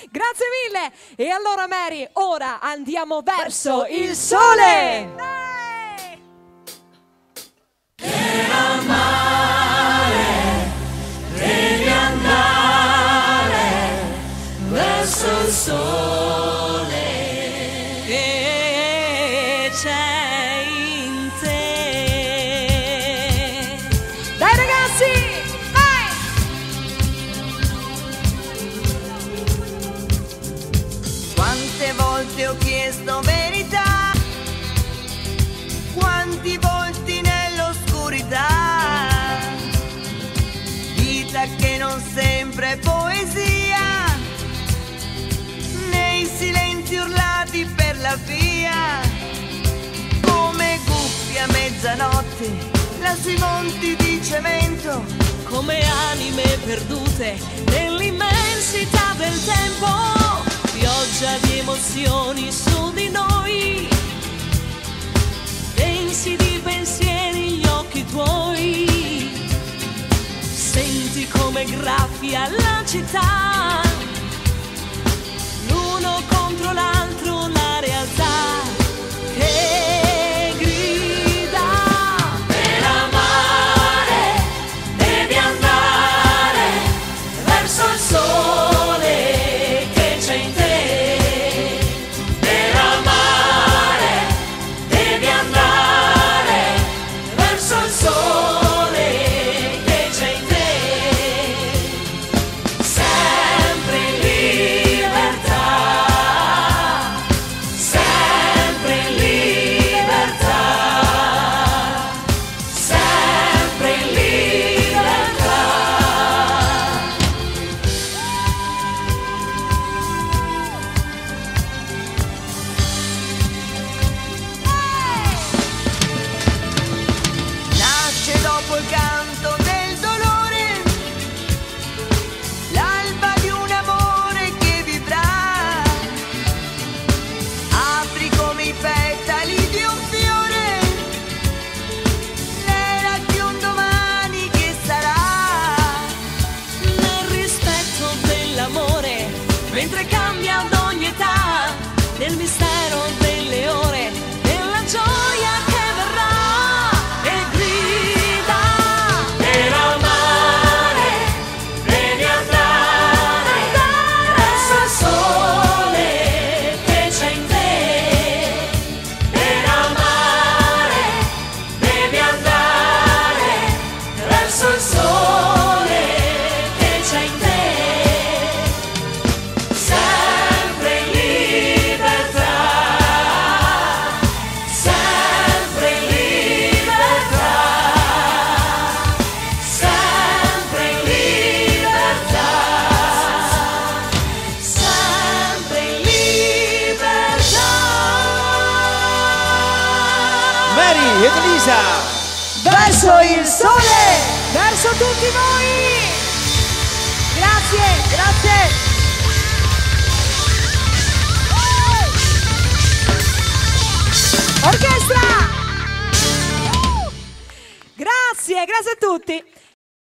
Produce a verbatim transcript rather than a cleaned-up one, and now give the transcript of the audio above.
Grazie mille. E allora Mary, ora andiamo verso il sole. Dai! Per amare devi andare verso il sole che c'è in te. Dai ragazzi, vai! Quante volte ho chiesto verità, quanti volti nell'oscurità, vita che non sempre è poesia, nei silenzi urlati per la via, come guffie a mezzanotte, là sui monti di cemento, come anime perdute nell'immensità del tempo, pioggia di emozioni su di noi, densi di pensieri gli occhi tuoi, senti come graffia la città, l'uno contro l'altro la realtà che grida. Per amare devi andare verso il sole che c'è in te. Per amare devi andare verso il sole che c'è in te. Sempre in libertà, sempre in libertà, sempre in libertà. nasce dopo il canto del dolore, l'alba di un amore che vivrà, apri come i petali di un fiore, l'era di un domani che sarà, Nel rispetto dell'amore, mentre cambia ad ogni età, nel mistero delle ore, nella gioia che verrà e grida. Per amare devi andare verso il sole che c'è in te. Per amare devi andare verso il sole che c'è in te. Sempre in libertà, sempre in libertà, sempre in libertà, sempre in libertà. Mary ed Elisa. Verso il sole, verso tutti voi. Grazie, grazie. Orchestra! Grazie, grazie a tutti.